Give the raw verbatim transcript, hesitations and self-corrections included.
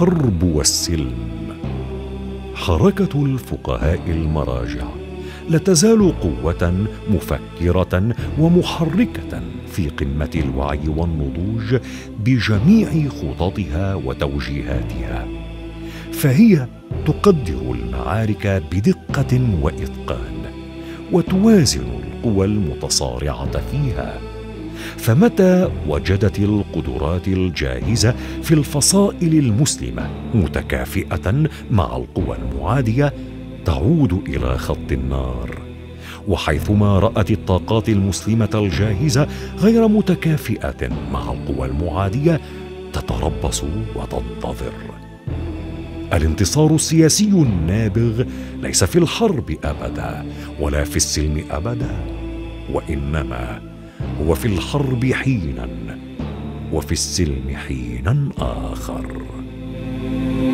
الحرب والسلم. حركة الفقهاء المراجع لا تزال قوة مفكرة ومحركة في قمة الوعي والنضوج بجميع خططها وتوجيهاتها، فهي تقدر المعارك بدقة وإتقان، وتوازن القوى المتصارعة فيها. فمتى وجدت القدرات الجاهزة في الفصائل المسلمة متكافئة مع القوى المعادية تعود إلى خط النار، وحيثما رأت الطاقات المسلمة الجاهزة غير متكافئة مع القوى المعادية تتربص وتنتظر. الانتصار السياسي النابغ ليس في الحرب أبدا ولا في السلم أبدا، وإنما هو في الحرب حينا وفي السلم حينا آخر.